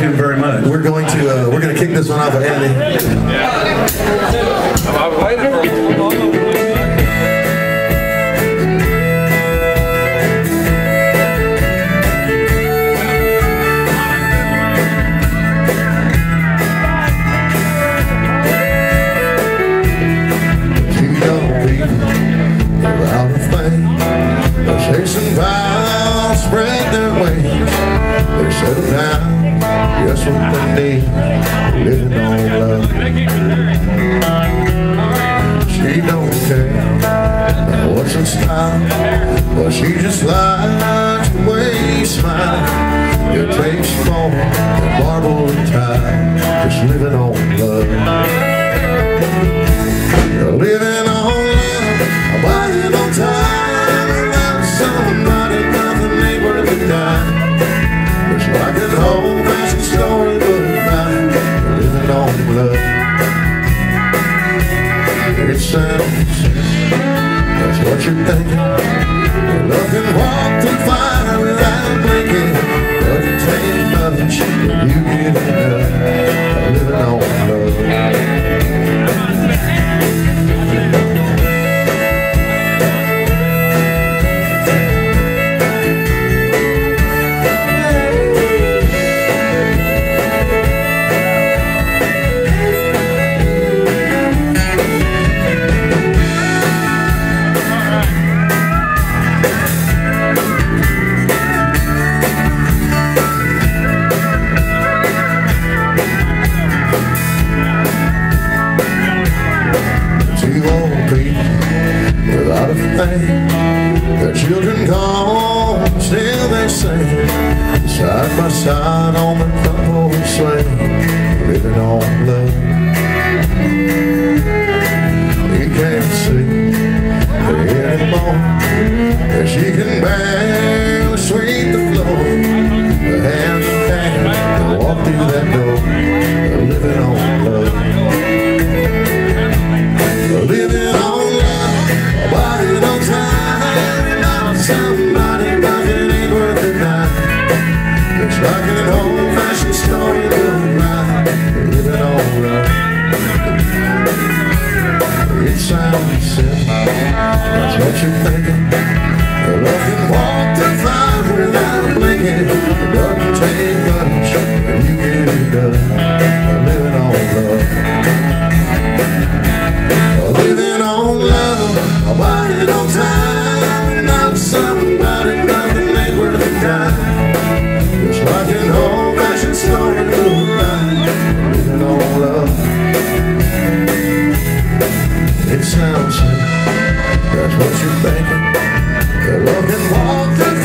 you very much. We're going to kick this one off with Andy. I was waiting for a long chasing violence, spread their wings. They settle down, just what they need, living on love. She don't care what's in style, but she just likes the way you smile. Your taste for the marble and tile, just living on love. You're living on love, buying on time. Somebody, nothing ain't worth a dime. It's like an old-fashioned storybook night, living on love. It sounds, that's what you're thinking. Love can walk through fire without blinking. Doesn't take much when you get enough, living on love. Without a thing, their children gone, still they sing side by side on the front porch swing, living on love. He can't see her anymore, and she can barely sweep the floor. The hand in hand, they walk through that door, living on love. Living on love, body no time, not somebody, nothing ain't worth a dime. It's like an old-fashioned story goodbye, living on love. It sounds simple, that's what you're thinking. Love can walk the fire without blinking. It doesn't take much when you get it done, living on love. Living on love, a body on time, not somebody, nothing ain't worth a dime. It's like an old-fashioned story goodbye, living on love. It sounds simple, that's what you're thinking. Love can walk the